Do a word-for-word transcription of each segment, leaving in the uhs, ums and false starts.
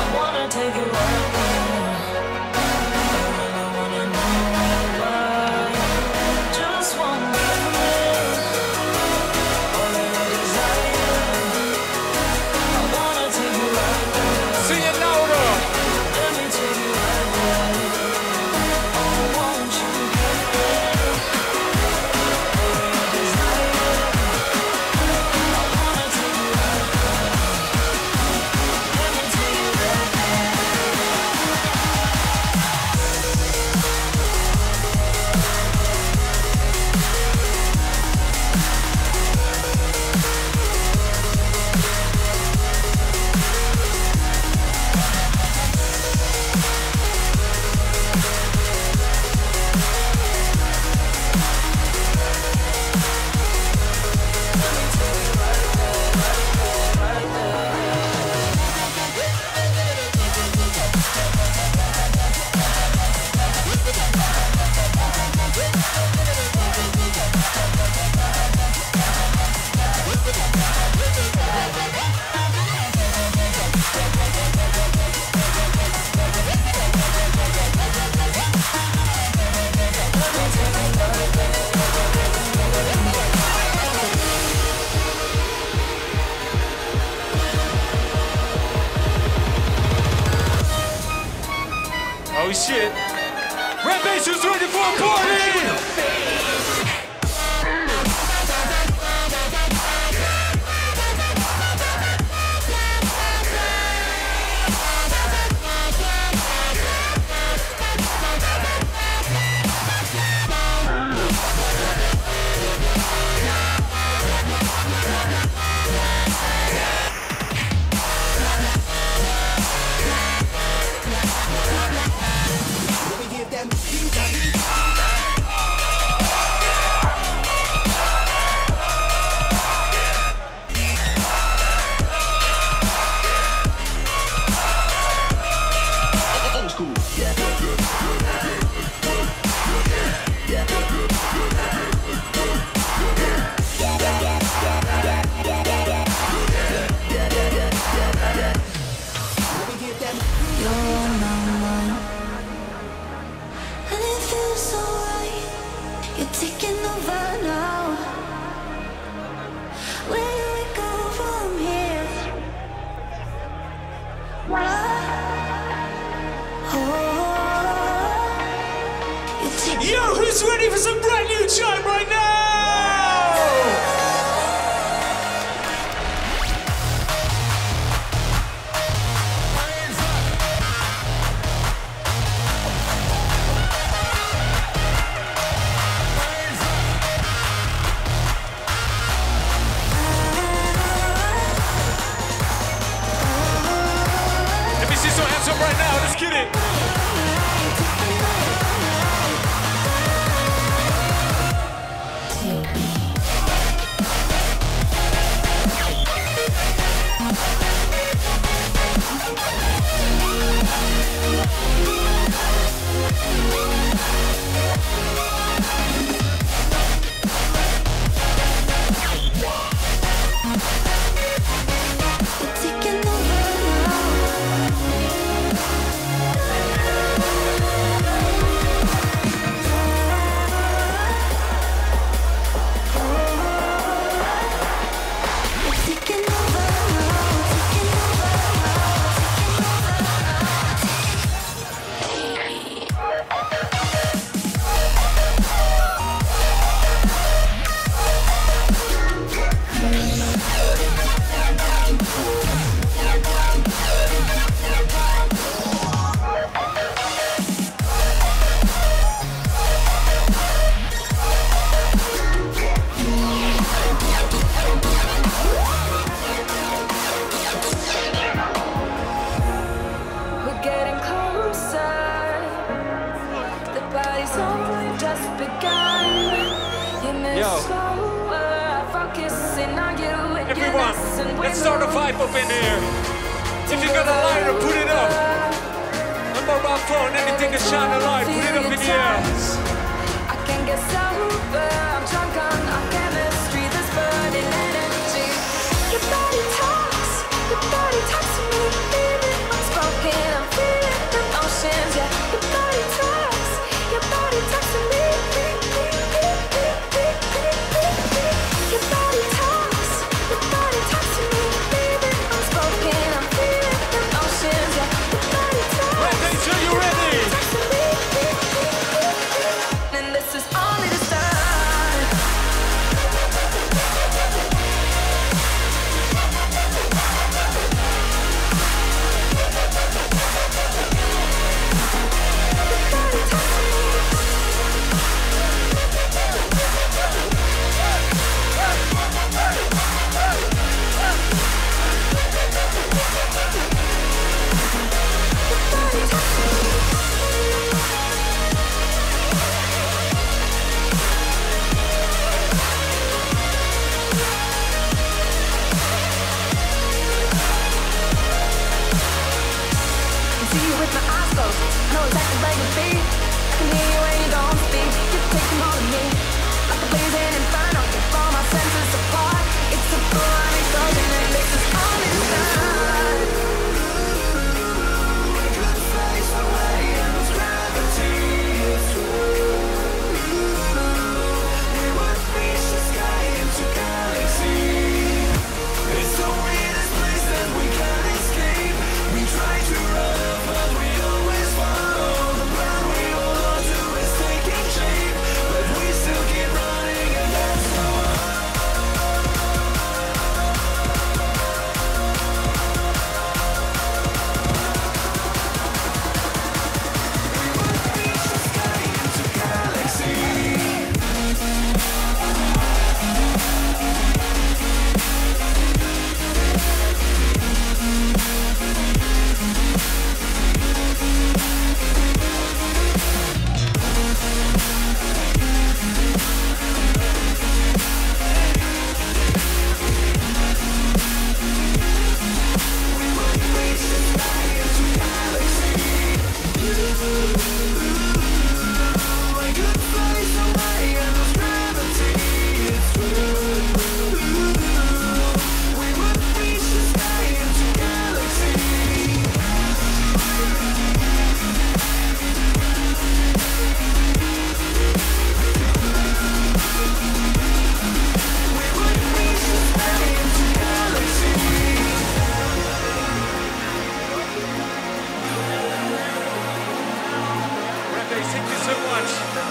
Oh shit. Rampage is ready for a party! Yo, who's ready for some brand new chime right now? Let me see some hands up right now, let's get it. Everyone, let's start a vibe up in here. If you got a lighter, put it up. On mobile phone, anything can shine a light, put it up in the air. I can't get sober, I'm drunk on our chemistry, this burning energy. Your body talks, your body talks to me, feeling unspoken. with my eyes closed. I know exactly where you be. I can hear you when you don't speak. You're taking hold of me like a blazing inferno. Keep all my senses apart. It's a blood explosion and this is all inside. We could face away and lose gravity. It's true. We would reach the sky into galaxy. It's the weirdest place that we can't escape. We try to run, but we always follow. The plan we hold on to is taking shape, but we still keep running, and that's the one. We would reach the sky into galaxy. Okay, thank you so much.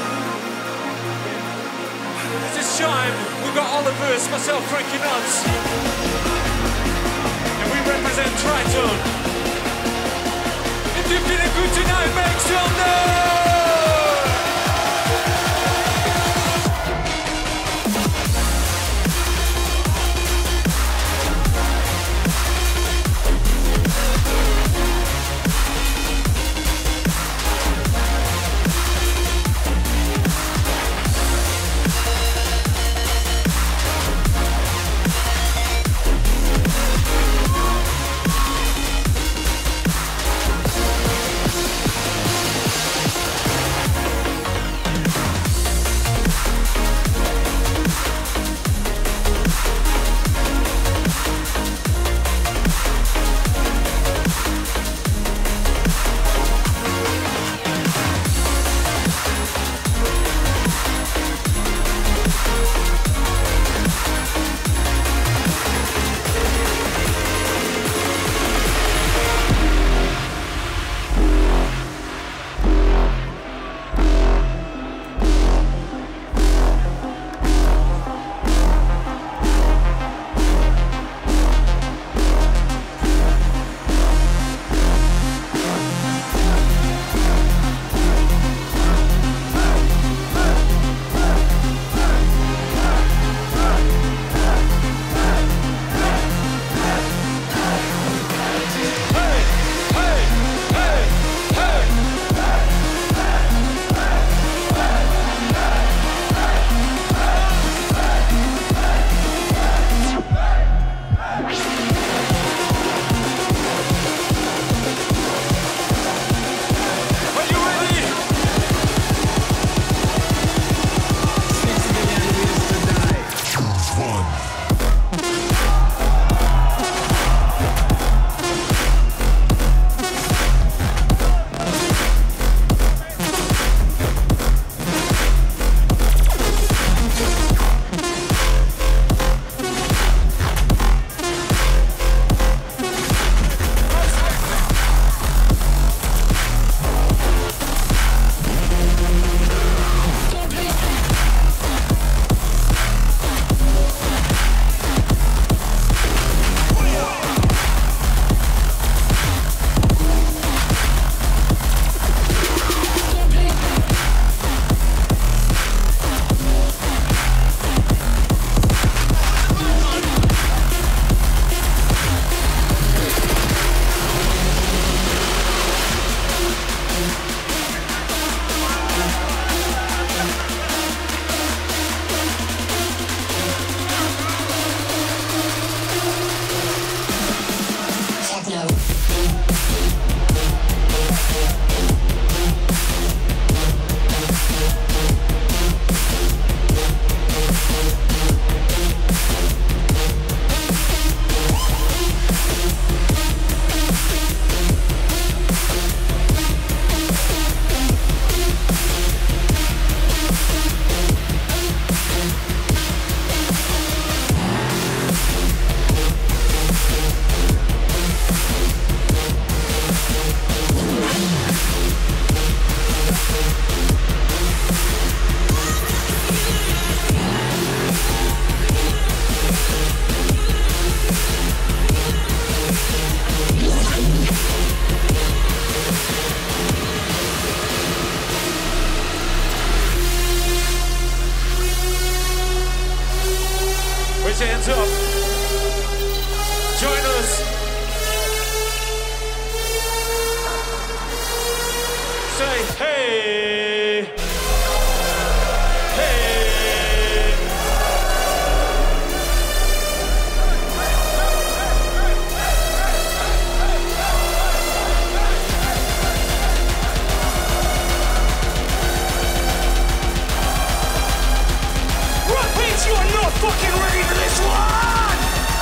This time, we've got Oliver's, myself, Frankie Nuts. And we represent Triton. If you're feeling good tonight, make some noise! hands up. Join us. Say hey. Hey. You are not fucking ready for this one!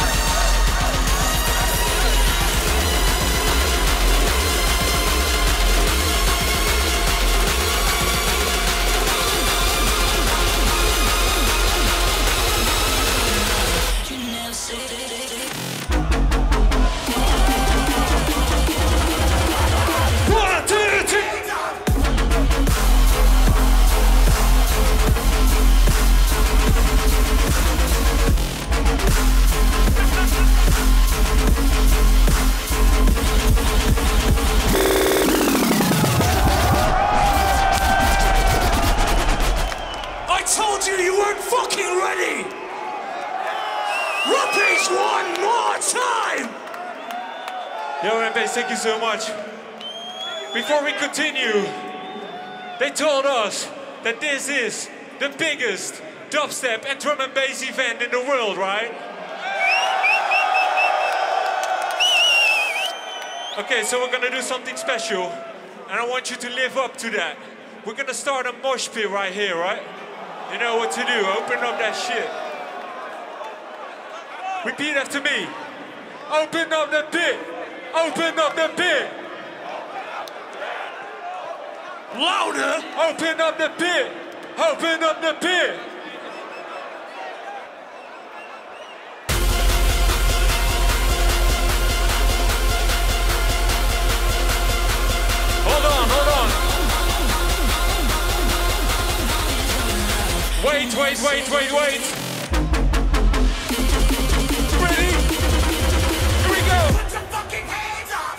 One, two, three! I told you you weren't fucking ready! Repeat one more time! Yo, Rampage, thank you so much. Before we continue, they told us that this is the biggest dubstep and drum and bass event in the world, right? Okay, so we're gonna do something special, and I want you to live up to that. We're gonna start a mosh pit right here, right? You know what to do, open up that shit. Repeat after me. Open up the pit. Open up the pit. Louder! Open up the pit. Open up the pit. Hold on, hold on. Wait, wait, wait, wait, wait. Ready? Here we go. Put your fucking hands up!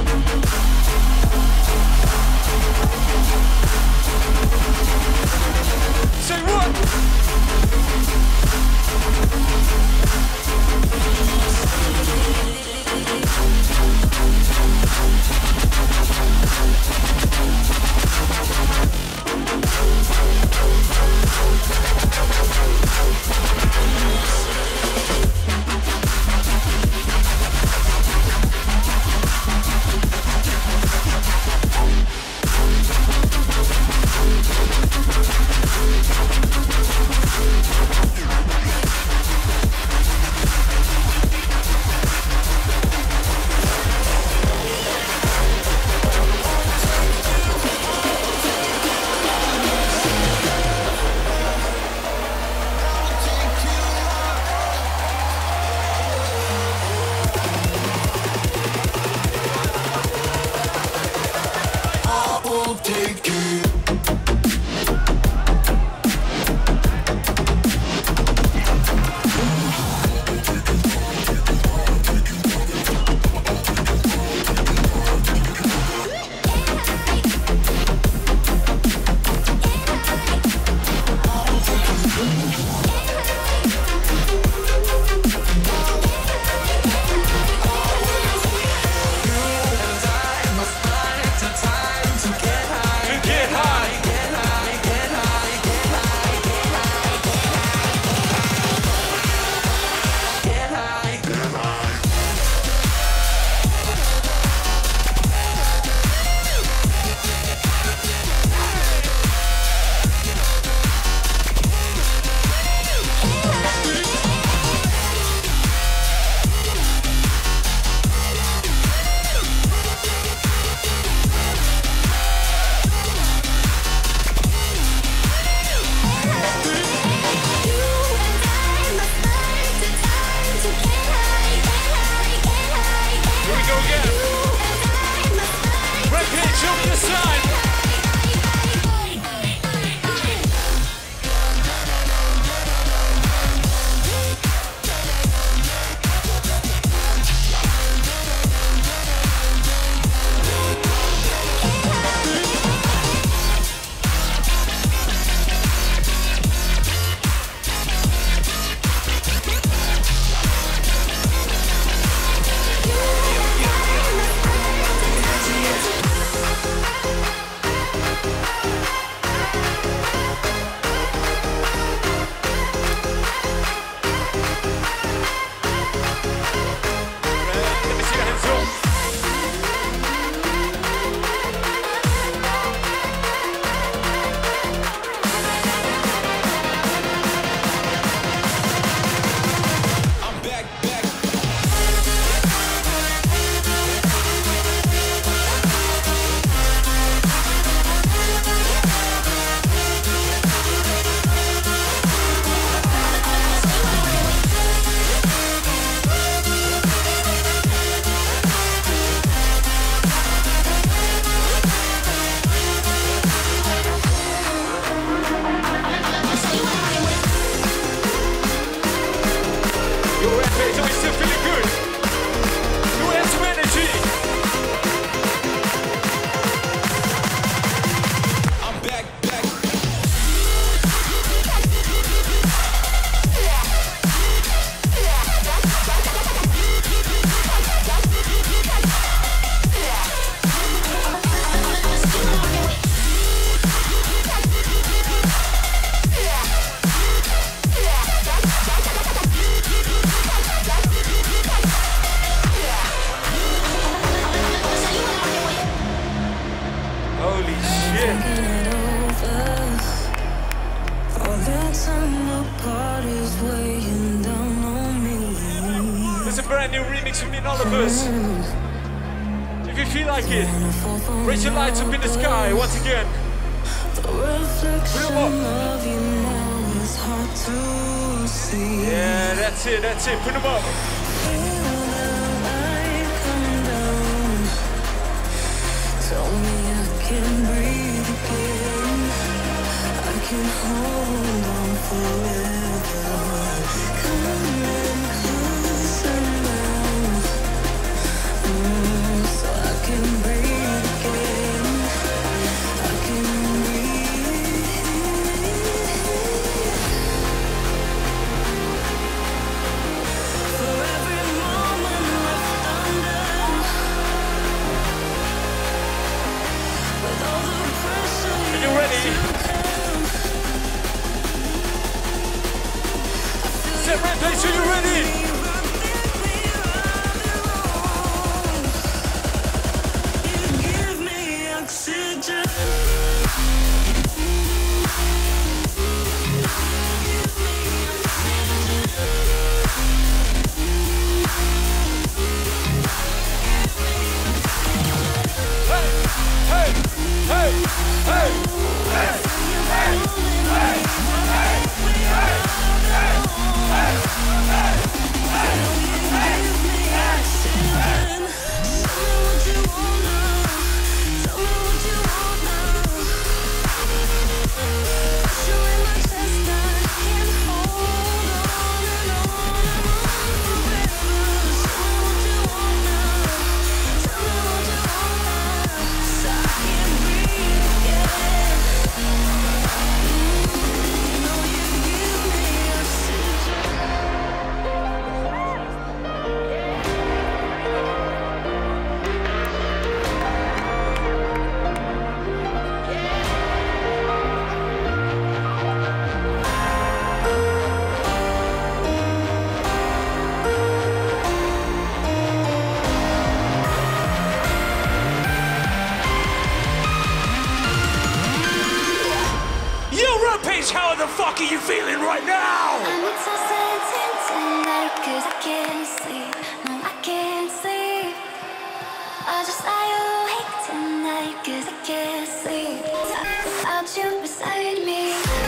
Say what? Get high. Yeah. There's a brand new remix of me and all of us. If you feel like it, raise your lights up in the sky once again. Put them up. Yeah, that's it, that's it. Put them up. Tell me I can breathe again. I can hold on forever. Coming closer now, mm, so I can breathe again. I can breathe. For every moment left undone, with all the pressure. Are you ready? Set Rampage, are you ready? You give me oxygen. Hey, hey, hey, hey, hey, hey, hey, How the fuck are you feeling right now? I'm exhausted tonight 'cause I can't sleep. No, I can't sleep. I just lie awake tonight 'cause I can't sleep. Without you beside me.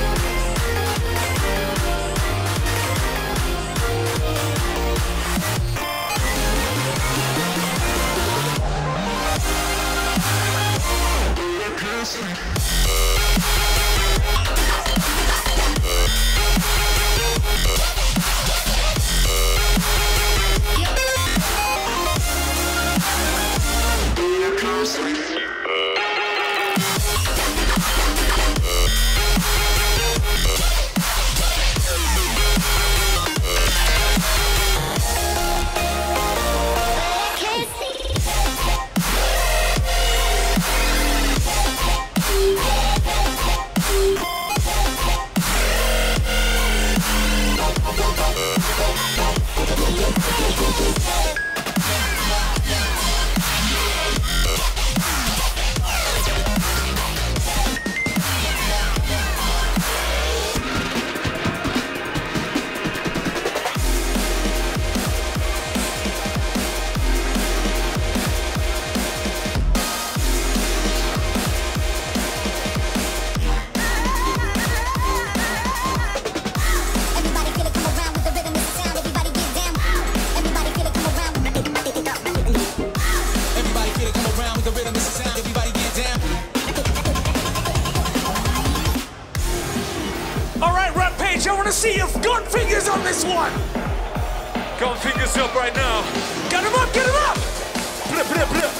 See your gun fingers on this one. Gun fingers up right now. Get him up, get him up. Blip, blip, blip.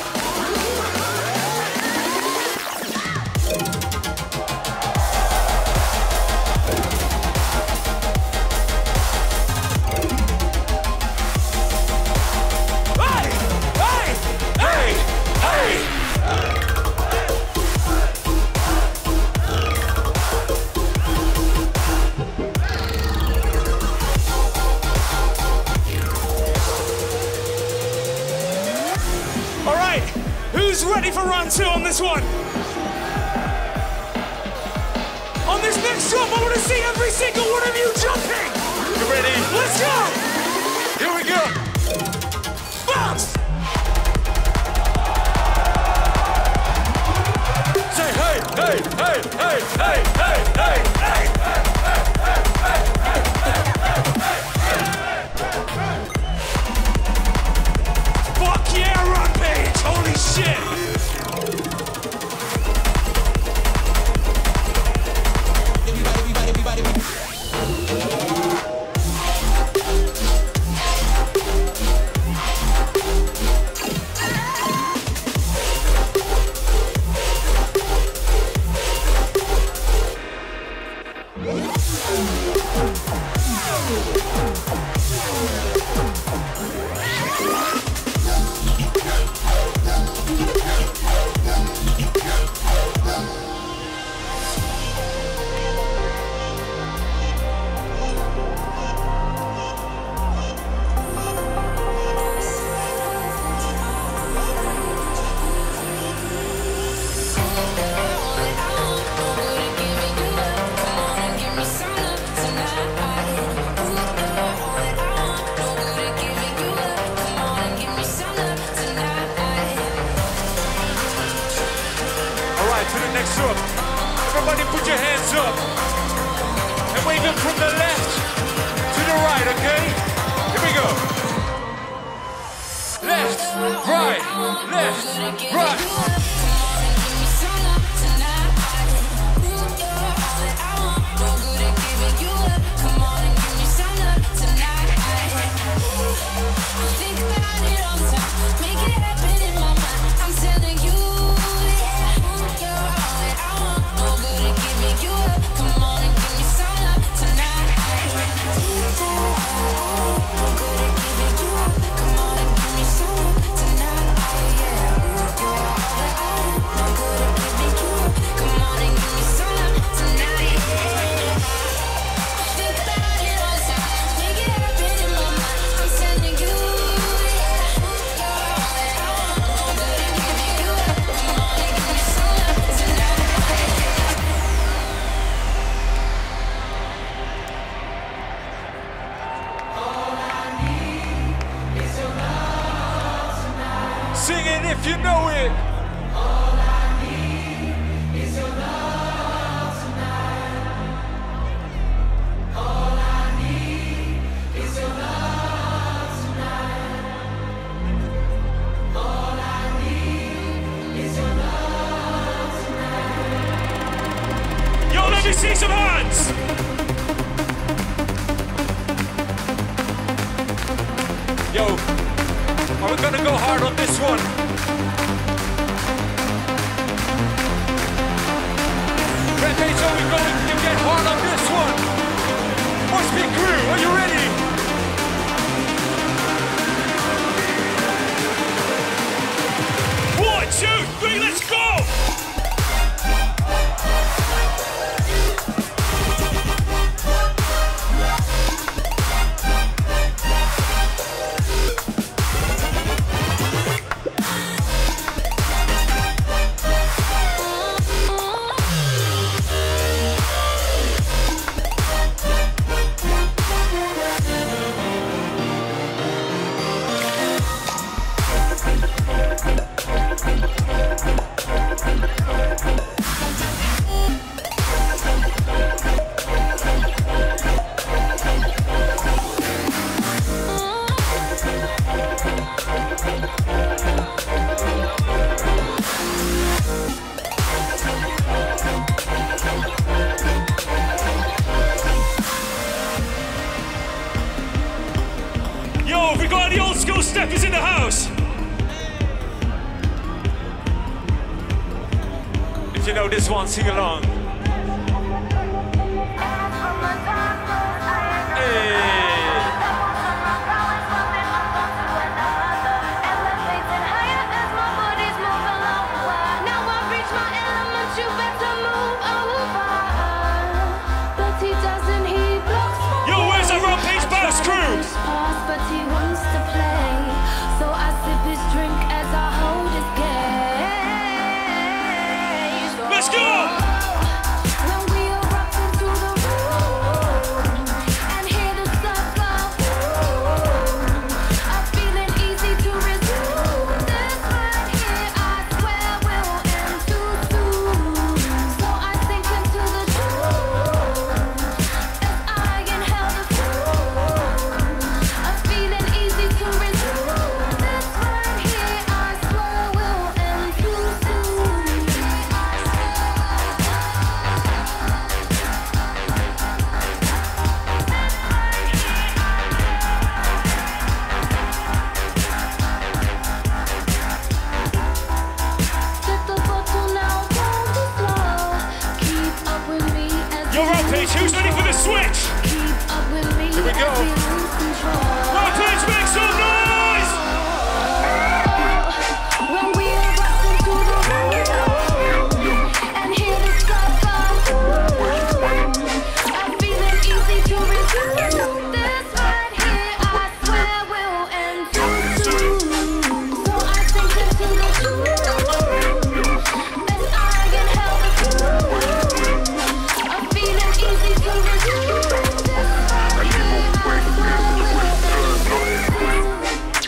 Hey, hey, hey, hey. Who's ready for round two on this one? On this next drop, I want to see every single one of you jumping. You ready? Let's go. Here we go. Bounce. Say hey, hey, hey, hey, hey, hey, hey, hey, hey, hey, Fuck yeah, Rampage. Holy shit. To the next up. Everybody put your hands up and wave them from the left to the right, okay? Here we go. Left, right, left, right. Sing it if you know it. All I need is your love tonight. All I need is your love tonight. All I need is your love tonight. Yo, let me see some hands. Yo. Are we gonna go hard on this one? Rampage, are we going to get hard on this one? What's Big Crew? Are you ready? One, two, three, let's go! Yo, we got the old school steppers in the house. If you know this one, sing along. Hey. Yo, where's that Rampage Bass crew? But he wants to play, so I sip his drink as I hold his gaze. Let's go! switch. Keep up with me. Here we go. as we lose control. Rampage, make some noise. When we erupt into the room and hear the suffer, I feel it easy to resume. This right here, I swear will end too soon. So I sink into the truth as I inhale the truth. I feel it easy to resume. This right here, I swear will end too soon.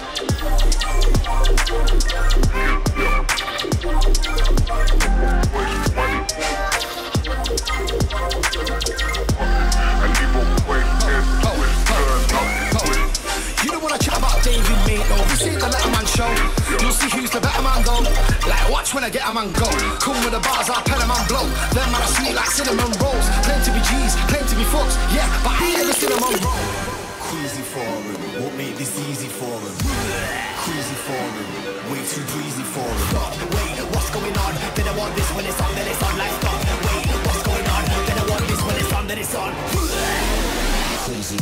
You don't wanna chat about David, mate, though. This ain't the Letterman show. You'll see who's the better man, though. Like, watch when I get a man go. Come with the bars, I'll pen a man blow. Them man are sweet like cinnamon rolls. Claim to be G's, claim to be fucks. Yeah, but I ain't ever seen them on roll. Crazy for him, won't make this easy for him. Crazy for him, way too breezy for him. Stop, wait, what's going on? They don't want this when it's on, then it's on. Like, stop, wait, what's going on? They don't want this when it's on, then it's on. Crazy.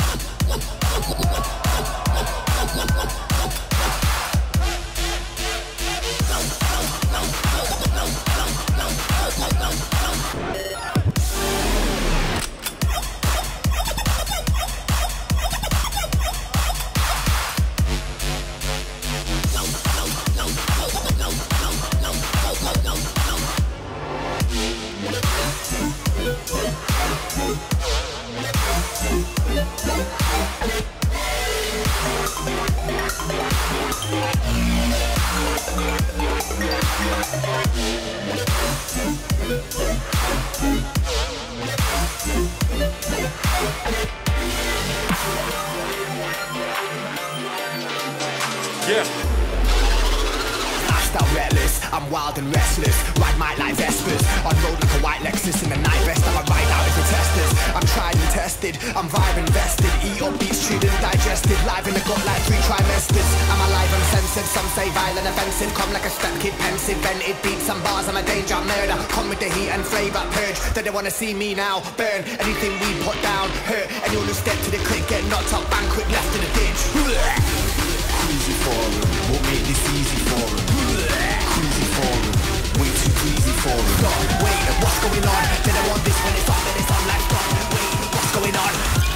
Yeah. Lifestyle reckless, I'm wild and restless. Ride my life Vespers on road like a white Lexus in the night vest. I'm a ride out if it's testers. I'm tried and tested, I'm vibe invested. Eat up beats, chewed and digested. Live in the gut like three trimesters. I'm alive, I'm censored. Some say violent, offensive. Come like a step kid, pensive. Vented beats and bars. I'm a danger, murder. Come with the heat and flavour, purge. They don't wanna see me now. Burn anything we put down, hurt. And you'll step to the click, get knocked up, banquet left in the ditch. Crazy for him, won't make this easy for him. Crazy for him, way too breezy for him. Stop, wait, what's going on? They don't want this when it's on, then it's on. Like, stop, wait, what's going on?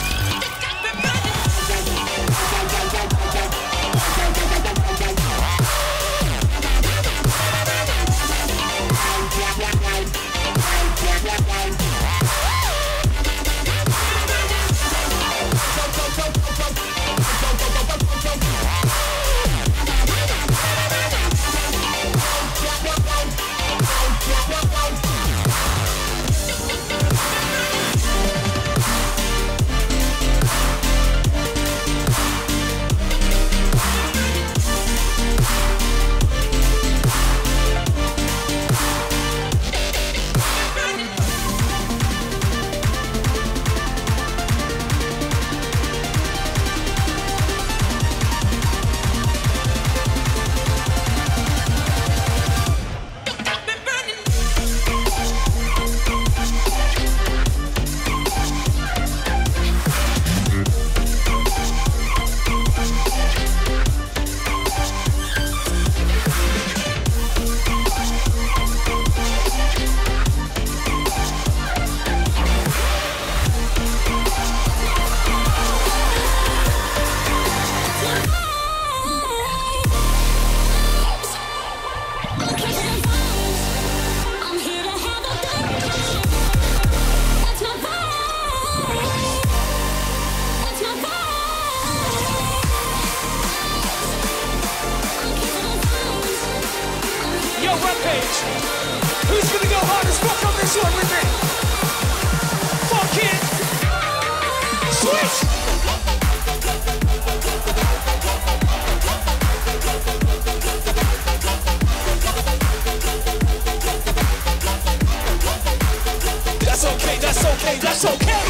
Rampage. Who's gonna go hard as fuck on this one with me? Fuck it. Switch. That's okay, that's okay, that's okay.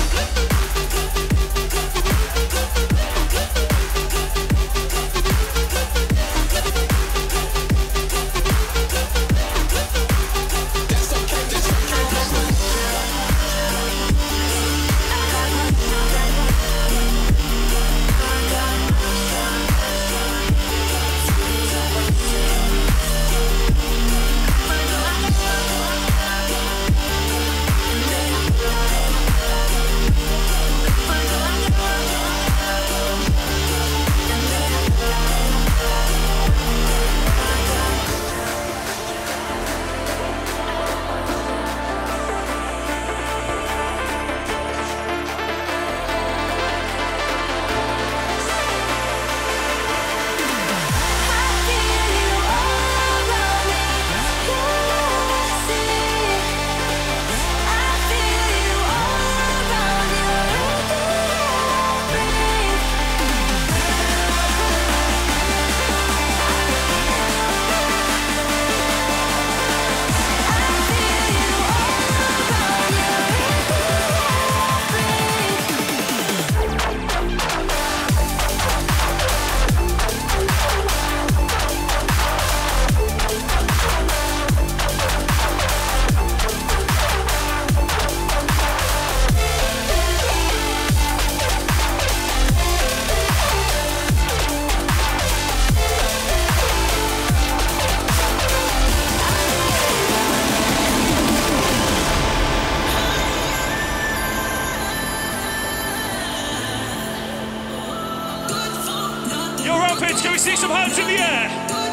some hands in the air.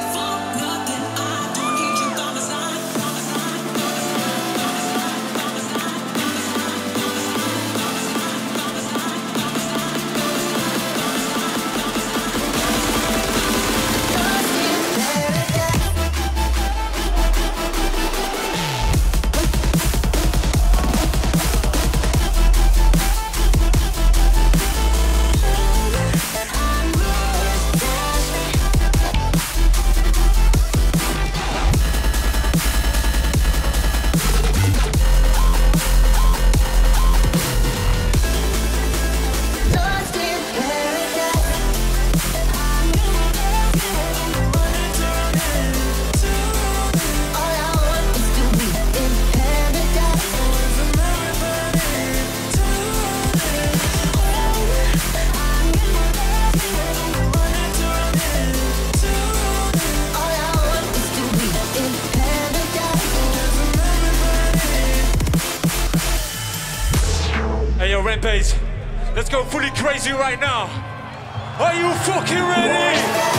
Rampage, let's go fully crazy right now. Are you fucking ready?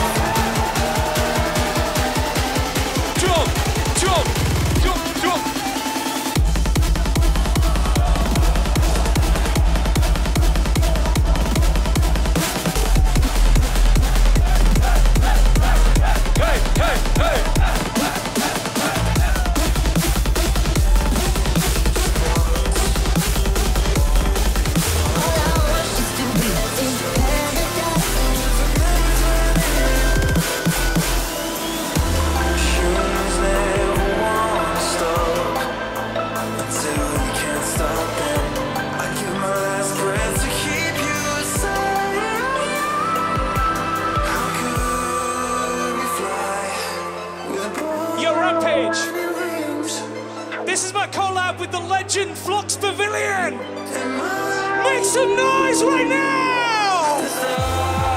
Jump, jump, jump, jump. Hey, hey, hey. This is my collab with the legend Flux Pavilion. Make some noise right now!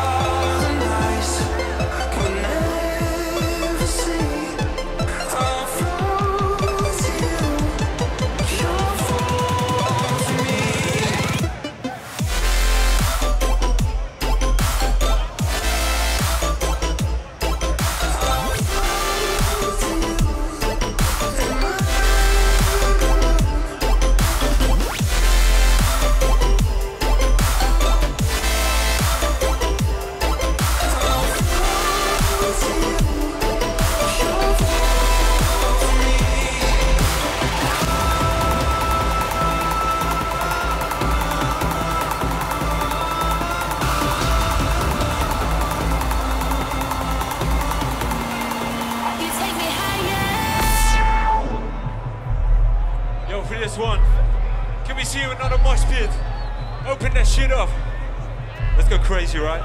One. Can we see you another mosh pit? Open that shit up. Let's go crazy, right?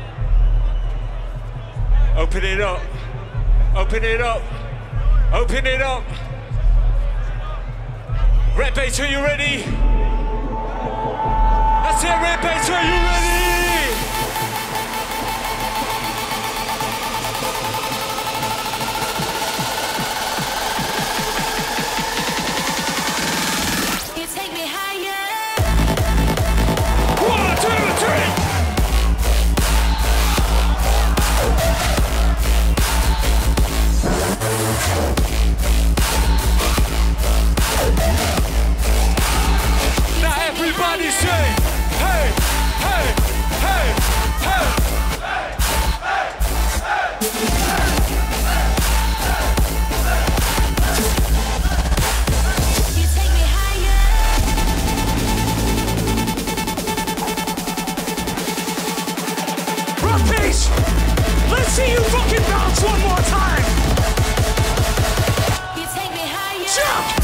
Open it up. Open it up. Open it up. Rampage, are you ready? That's it, Rampage, are you ready? Everybody say, hey, hey, hey, hey, hey, You take me higher. Rampage, let's see you fucking bounce one more time. You take me higher. Jump.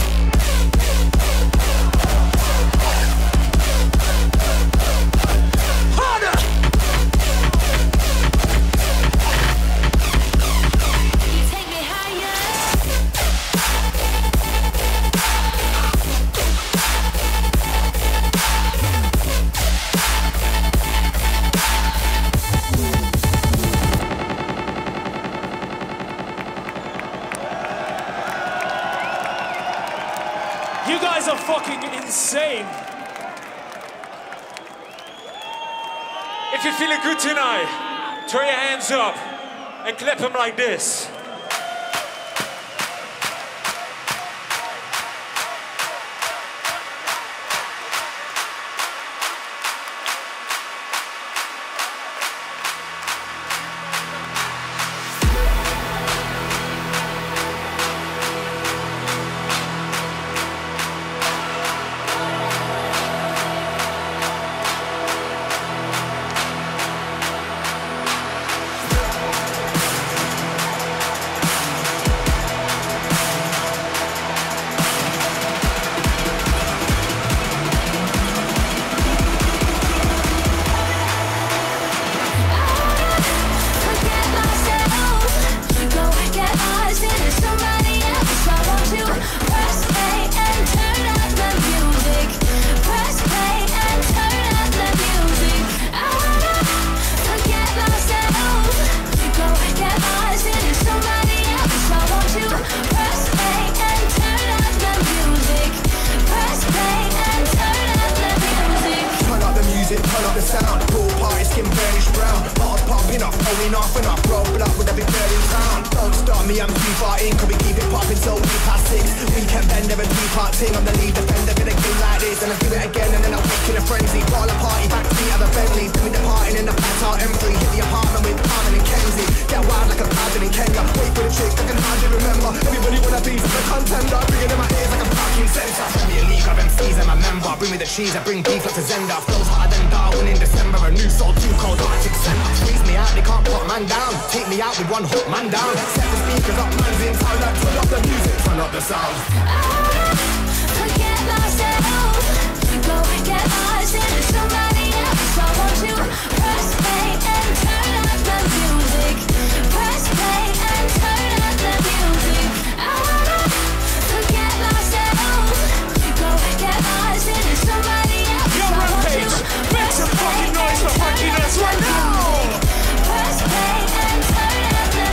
You guys are fucking insane. If you're feeling good tonight, throw your hands up. and clap them like this. Cheese, I bring beef like a Zenda. Flows hotter than Darwin in December. A new soul, too cold, Arctic center. Squeeze me out, they can't put man down. Take me out with one hook, man down. Set the speakers up, man's in town. Like, turn up the music, turn up the sound. Forget myself. Go get lost in somebody else. I want you. Press play and turn up the music. Press play and turn up the music. I wanna forget myself. Go get lost in somebody else. Yo, Rampage, make some fucking noise for Frankiness right now! Press play and turn up the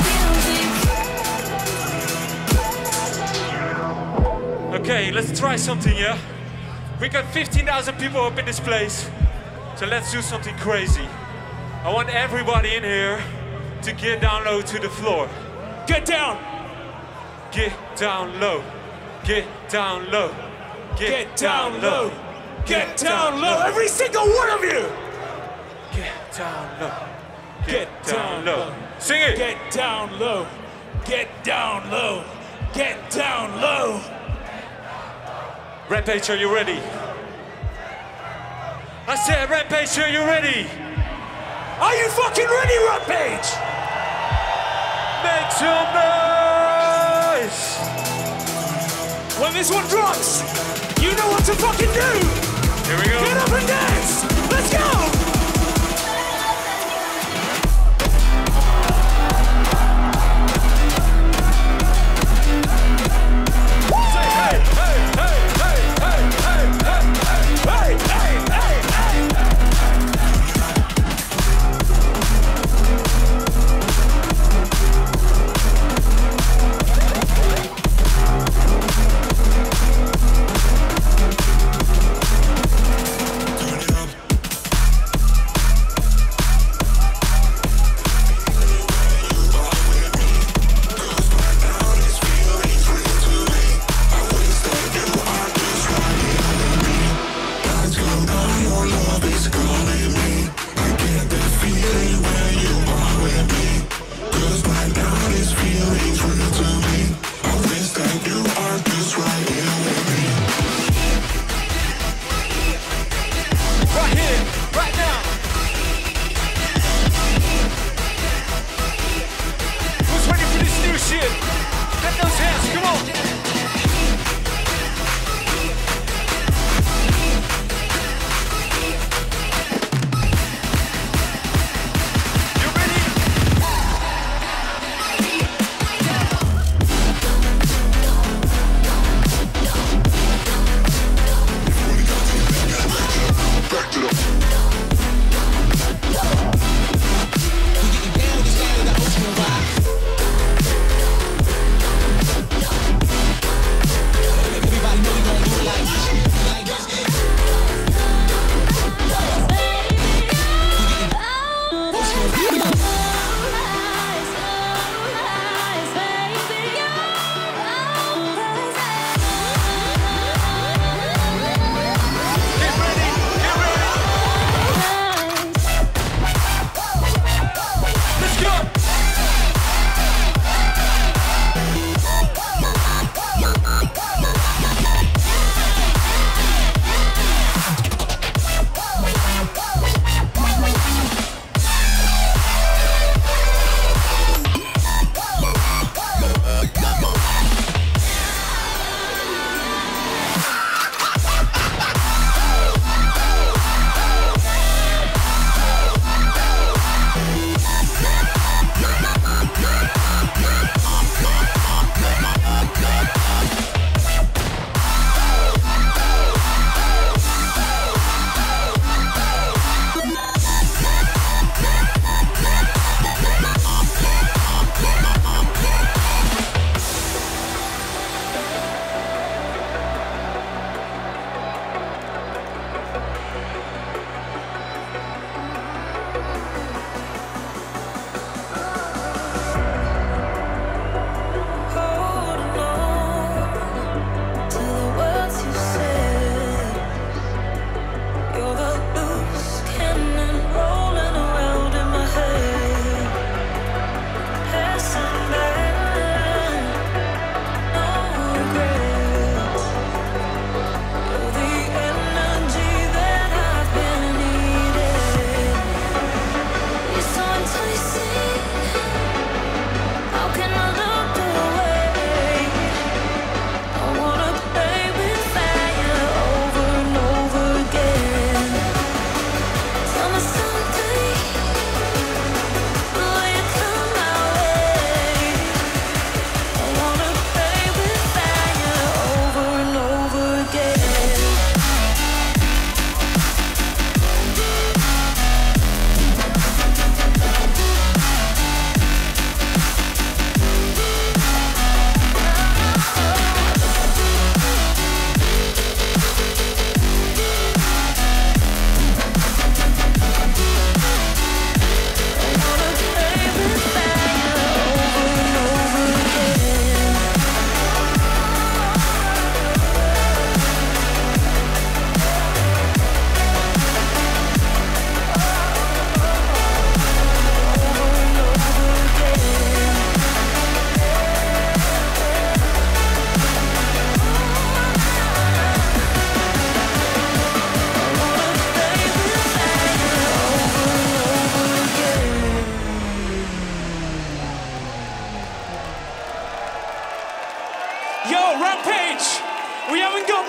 music. Okay, let's try something, yeah? We got fifteen thousand people up in this place, so let's do something crazy. I want everybody in here to get down low to the floor. Get down! Get down low. Get down low. Get, Get down low! Get down low! Every single one of you! Get down low. Get down low. Sing it. Get down low! Get down low! Get down low! Rampage, are you ready? I said, Rampage, are you ready? Are you fucking ready, Rampage? Make some noise! When this one drops, you know what to fucking do! Here we go. Get up and dance! Let's go!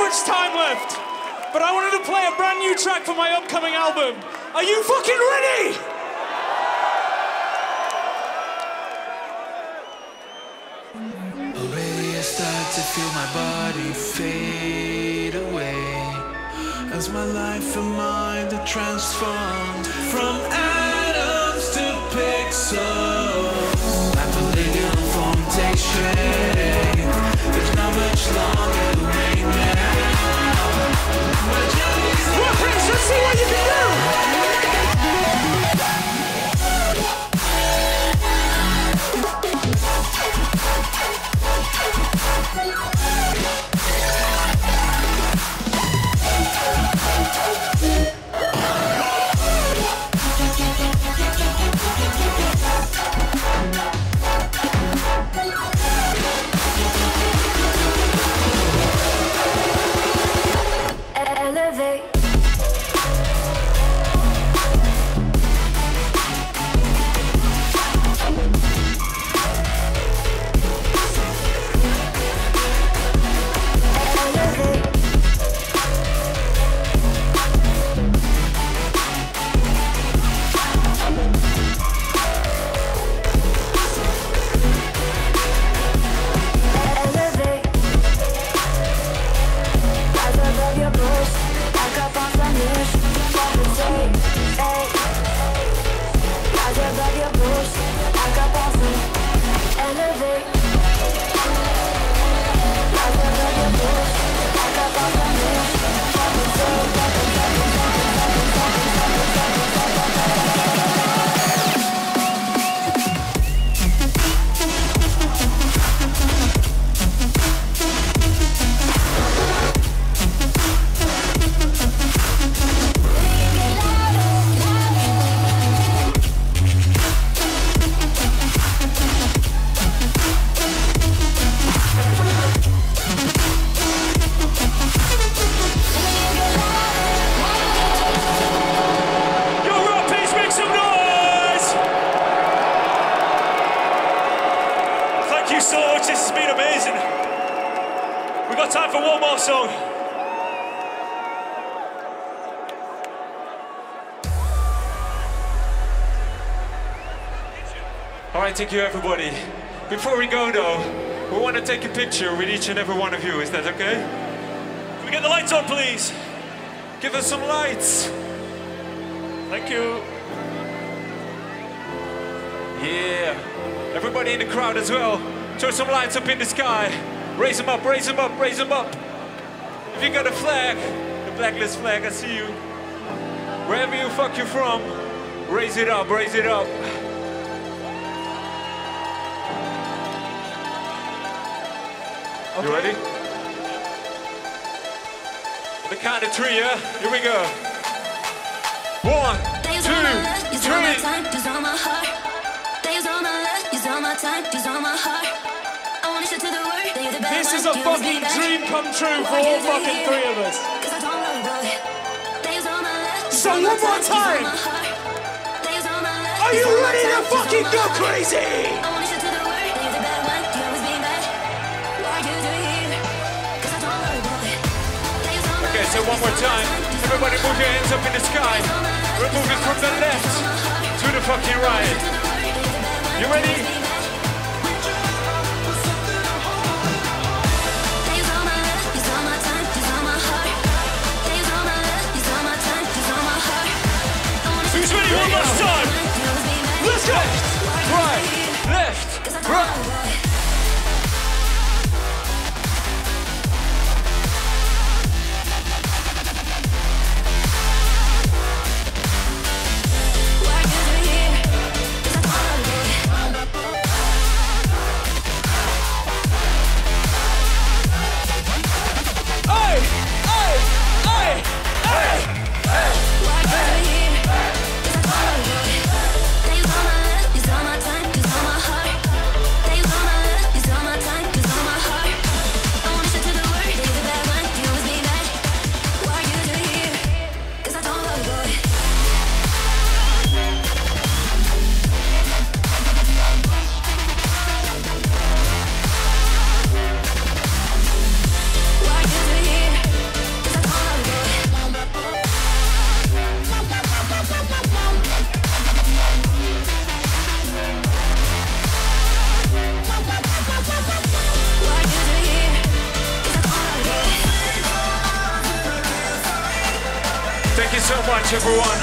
much time left, but I wanted to play a brand new track for my upcoming album. Are you fucking ready? Already I start to feel my body fade away as my life and mind are transformed from atoms to pixels. I'm a living foundation. There's not much longer to wait now. My journey's Well, Chris, let's see what you can do. Elevate. Time for one more song. All right, thank you everybody. Before we go though, we want to take a picture with each and every one of you. Is that okay? Can we get the lights on, please? Give us some lights. Thank you. Yeah. Everybody in the crowd as well. Throw some lights up in the sky. Raise them up, raise them up, raise them up. If you got a flag, the blacklist flag, I see you. Wherever you fuck you from, raise it up, raise it up. Okay. You ready? The count of three, yeah? Here we go. One, two, three. This is a fucking dream come true for all fucking three of us. So one more time. Are you ready to fucking go crazy? Okay, so one more time. Everybody move your hands up in the sky. We're moving from the left to the fucking right. You ready? Who's ready one last time? Let's go! Right, left, right. you so much, everyone.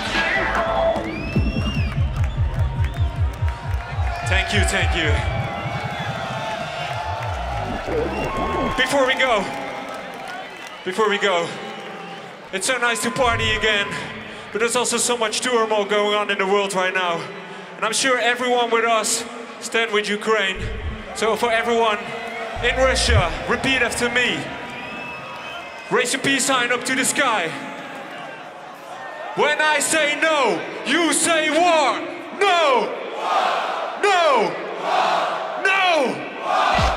Thank you, thank you. Before we go, before we go, it's so nice to party again, but there's also so much turmoil going on in the world right now. And I'm sure everyone with us stand with Ukraine. So for everyone in Russia, repeat after me. Raise your peace sign up to the sky. When I say no, you say war. No! No! No!